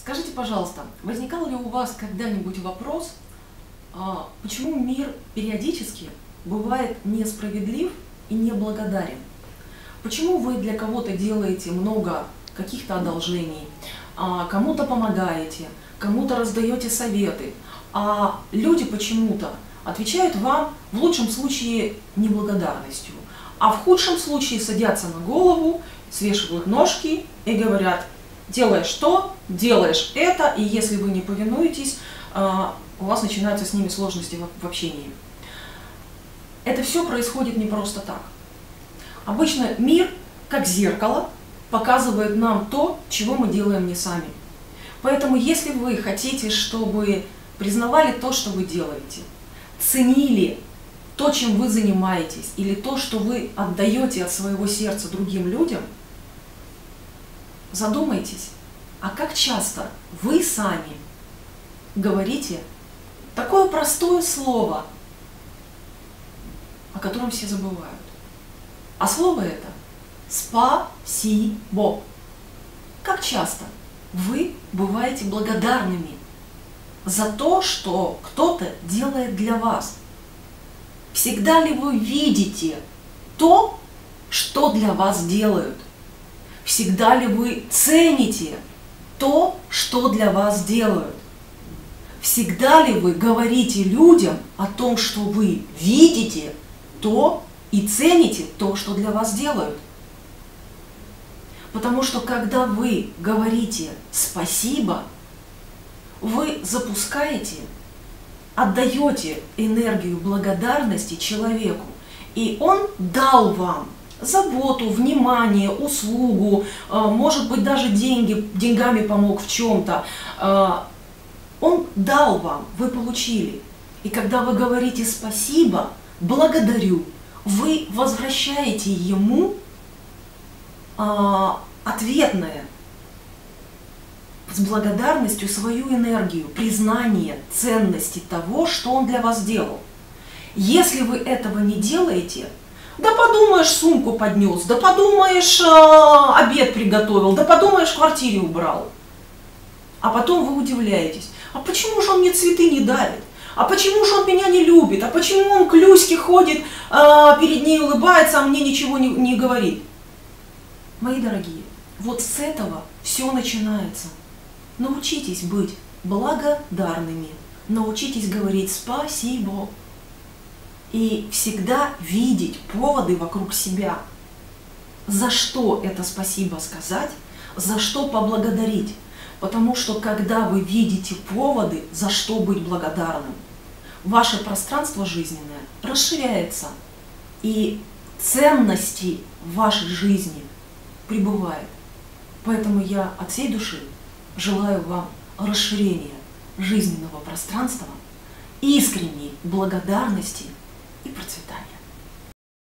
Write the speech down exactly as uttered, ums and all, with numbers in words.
Скажите, пожалуйста, возникал ли у вас когда-нибудь вопрос, а, почему мир периодически бывает несправедлив и неблагодарен? Почему вы для кого-то делаете много каких-то одолжений, а, кому-то помогаете, кому-то раздаете советы, а люди почему-то отвечают вам в лучшем случае неблагодарностью, а в худшем случае садятся на голову, свешивают ножки и говорят: делаешь то, делаешь это, и если вы не повинуетесь, у вас начинаются с ними сложности в общении. Это все происходит не просто так. Обычно мир, как зеркало, показывает нам то, чего мы делаем не сами. Поэтому если вы хотите, чтобы признавали то, что вы делаете, ценили то, чем вы занимаетесь, или то, что вы отдаете от своего сердца другим людям, задумайтесь, а как часто вы сами говорите такое простое слово, о котором все забывают. А слово это спасибо. Как часто вы бываете благодарными за то, что кто-то делает для вас? Всегда ли вы видите то, что для вас делают? Всегда ли вы цените то, что для вас делают? Всегда ли вы говорите людям о том, что вы видите то и цените то, что для вас делают? Потому что когда вы говорите «спасибо», вы запускаете, отдаете энергию благодарности человеку, и он дал вам заботу, внимание, услугу, может быть, даже деньги, деньгами помог в чем-то. Он дал вам, вы получили. И когда вы говорите «спасибо», «благодарю», вы возвращаете ему ответное, с благодарностью свою энергию, признание ценности того, что он для вас сделал. Если вы этого не делаете, да подумаешь, сумку поднес, да подумаешь, обед приготовил, да подумаешь, в квартире убрал. А потом вы удивляетесь: а почему же он мне цветы не дарит? А почему же он меня не любит? А почему он к Люське ходит, перед ней улыбается, а мне ничего не, не говорит? Мои дорогие, вот с этого все начинается. Научитесь быть благодарными, научитесь говорить «спасибо». И всегда видеть поводы вокруг себя, за что это спасибо сказать, за что поблагодарить. Потому что когда вы видите поводы, за что быть благодарным, ваше пространство жизненное расширяется, и ценности в вашей жизни прибывают. Поэтому я от всей души желаю вам расширения жизненного пространства, искренней благодарности и процветания.